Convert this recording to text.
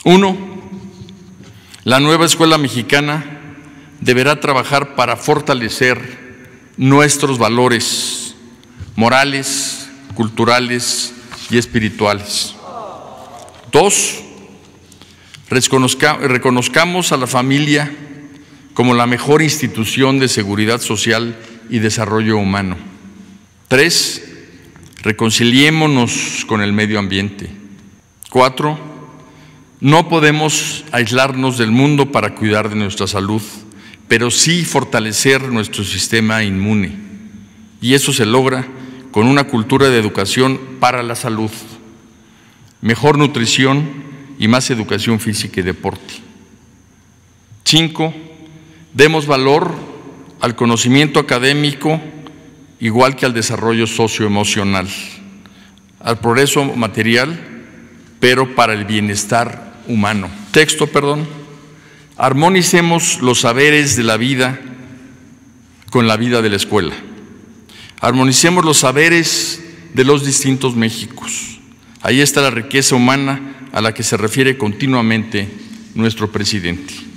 Uno, la nueva escuela mexicana deberá trabajar para fortalecer nuestros valores morales, culturales y espirituales. Dos, reconozcamos a la familia como la mejor institución de seguridad social y desarrollo humano. Tres, reconciliémonos con el medio ambiente. Cuatro, no podemos aislarnos del mundo para cuidar de nuestra salud, pero sí fortalecer nuestro sistema inmune. Y eso se logra con una cultura de educación para la salud, mejor nutrición y más educación física y deporte. 5. Demos valor al conocimiento académico, igual que al desarrollo socioemocional, al progreso material, pero para el bienestar humano. Armonicemos los saberes de la vida con la vida de la escuela. Armonicemos los saberes de los distintos Méxicos. Ahí está la riqueza humana a la que se refiere continuamente nuestro presidente.